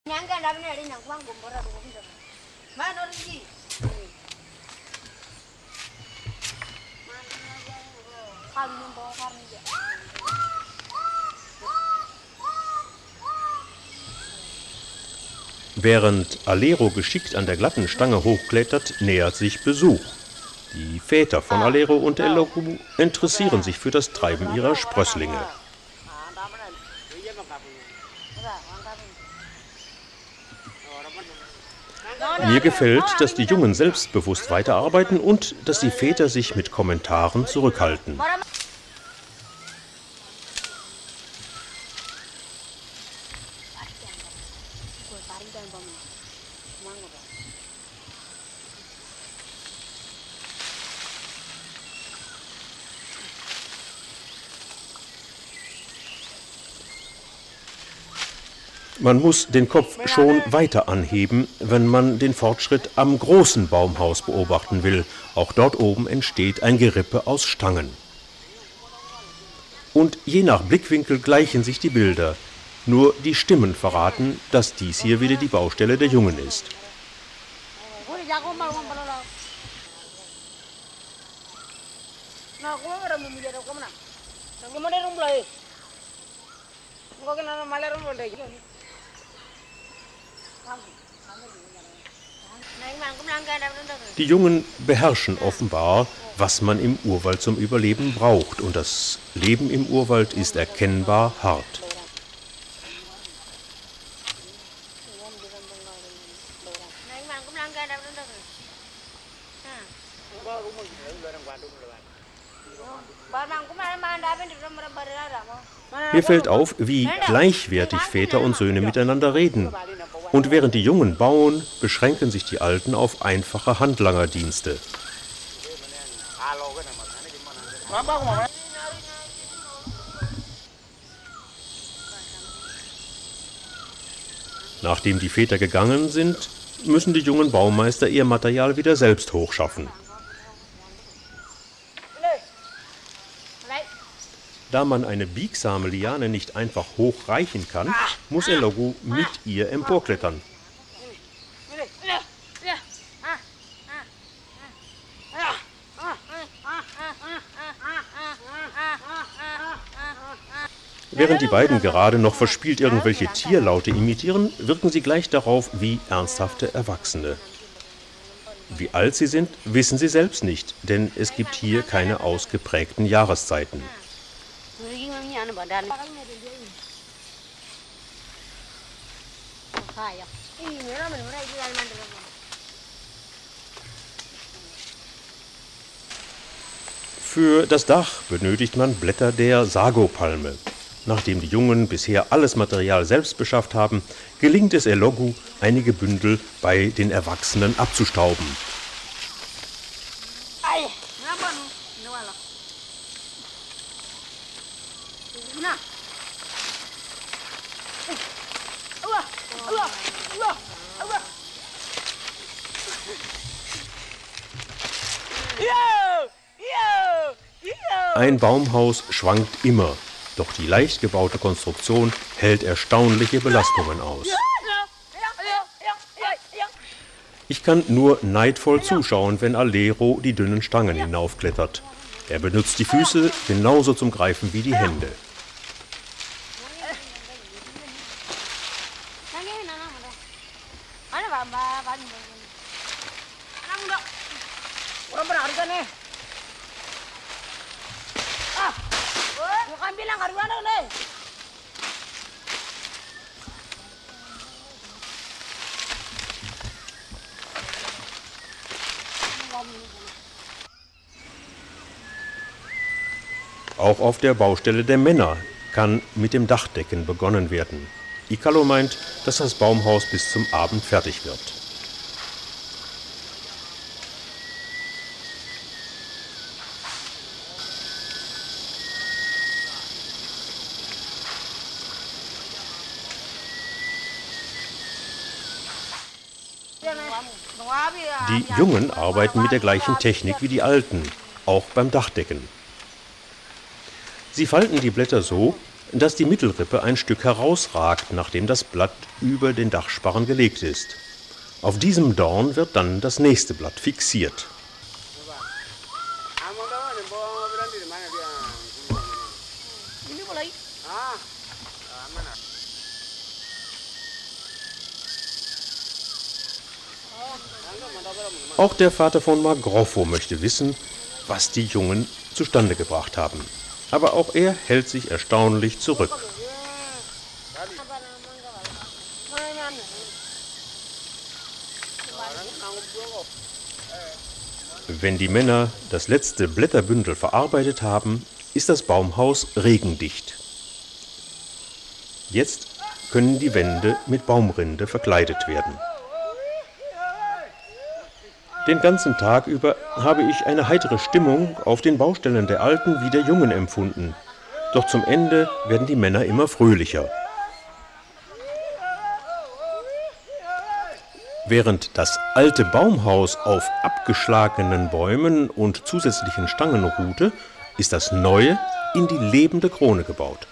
Während Alero geschickt an der glatten Stange hochklettert, nähert sich Besuch. Die Väter von Alero und Elogu interessieren sich für das Treiben ihrer Sprösslinge. Mir gefällt, dass die Jungen selbstbewusst weiterarbeiten und dass die Väter sich mit Kommentaren zurückhalten. Man muss den Kopf schon weiter anheben, wenn man den Fortschritt am großen Baumhaus beobachten will. Auch dort oben entsteht ein Gerippe aus Stangen. Und je nach Blickwinkel gleichen sich die Bilder. Nur die Stimmen verraten, dass dies hier wieder die Baustelle der Jungen ist. Die Jungen beherrschen offenbar, was man im Urwald zum Überleben braucht. Und das Leben im Urwald ist erkennbar hart. Mir fällt auf, wie gleichwertig Väter und Söhne miteinander reden. Und während die Jungen bauen, beschränken sich die Alten auf einfache Handlangerdienste. Nachdem die Väter gegangen sind, müssen die jungen Baumeister ihr Material wieder selbst hochschaffen. Da man eine biegsame Liane nicht einfach hochreichen kann, muss Elogu mit ihr emporklettern. Während die beiden gerade noch verspielt irgendwelche Tierlaute imitieren, wirken sie gleich darauf wie ernsthafte Erwachsene. Wie alt sie sind, wissen sie selbst nicht, denn es gibt hier keine ausgeprägten Jahreszeiten. Für das Dach benötigt man Blätter der Sago-Palme. Nachdem die Jungen bisher alles Material selbst beschafft haben, gelingt es Elogu, einige Bündel bei den Erwachsenen abzustauben. Ein Baumhaus schwankt immer, doch die leicht gebaute Konstruktion hält erstaunliche Belastungen aus. Ich kann nur neidvoll zuschauen, wenn Alero die dünnen Stangen hinaufklettert. Er benutzt die Füße genauso zum Greifen wie die Hände. Auch auf der Baustelle der Männer kann mit dem Dachdecken begonnen werden. Ikalo meint, dass das Baumhaus bis zum Abend fertig wird. Die Jungen arbeiten mit der gleichen Technik wie die Alten, auch beim Dachdecken. Sie falten die Blätter so, dass die Mittelrippe ein Stück herausragt, nachdem das Blatt über den Dachsparren gelegt ist. Auf diesem Dorn wird dann das nächste Blatt fixiert. Auch der Vater von Margroffo möchte wissen, was die Jungen zustande gebracht haben. Aber auch er hält sich erstaunlich zurück. Wenn die Männer das letzte Blätterbündel verarbeitet haben, ist das Baumhaus regendicht. Jetzt können die Wände mit Baumrinde verkleidet werden. Den ganzen Tag über habe ich eine heitere Stimmung auf den Baustellen der Alten wie der Jungen empfunden. Doch zum Ende werden die Männer immer fröhlicher. Während das alte Baumhaus auf abgeschlagenen Bäumen und zusätzlichen Stangen ruhte, ist das neue in die lebende Krone gebaut.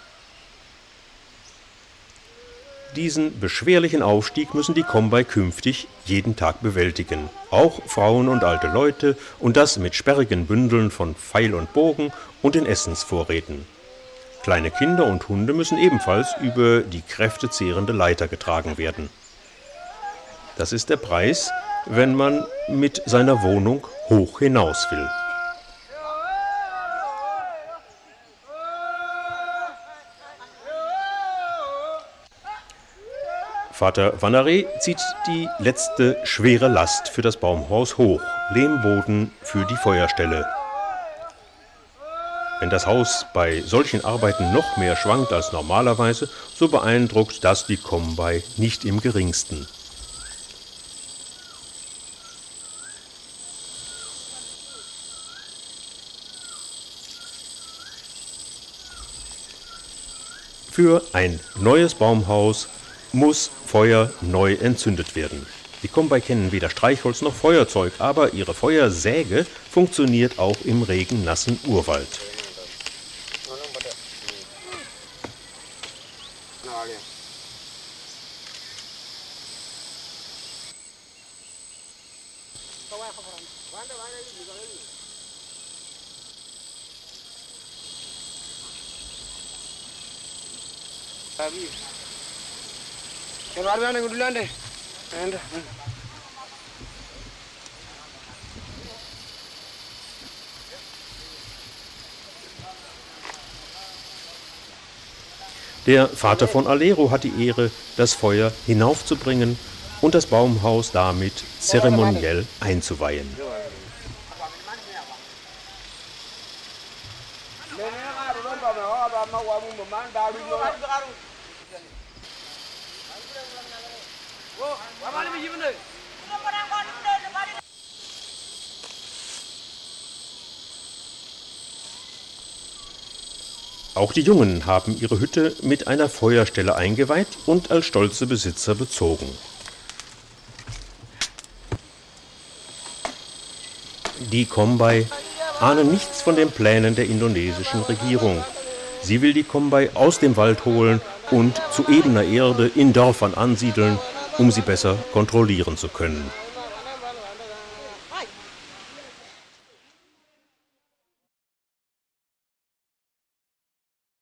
Diesen beschwerlichen Aufstieg müssen die Kombay künftig jeden Tag bewältigen. Auch Frauen und alte Leute, und das mit sperrigen Bündeln von Pfeil und Bogen und den Essensvorräten. Kleine Kinder und Hunde müssen ebenfalls über die kräftezehrende Leiter getragen werden. Das ist der Preis, wenn man mit seiner Wohnung hoch hinaus will. Vater Vanaré zieht die letzte schwere Last für das Baumhaus hoch, Lehmboden für die Feuerstelle. Wenn das Haus bei solchen Arbeiten noch mehr schwankt als normalerweise, so beeindruckt das die Kombay nicht im geringsten. Für ein neues Baumhaus muss Feuer neu entzündet werden. Die Kombay kennen weder Streichholz noch Feuerzeug, aber ihre Feuersäge funktioniert auch im regennassen Urwald. Der Vater von Alero hat die Ehre, das Feuer hinaufzubringen und das Baumhaus damit zeremoniell einzuweihen. Auch die Jungen haben ihre Hütte mit einer Feuerstelle eingeweiht und als stolze Besitzer bezogen. Die Kombay ahnen nichts von den Plänen der indonesischen Regierung. Sie will die Kombay aus dem Wald holen und zu ebener Erde in Dörfern ansiedeln, um sie besser kontrollieren zu können.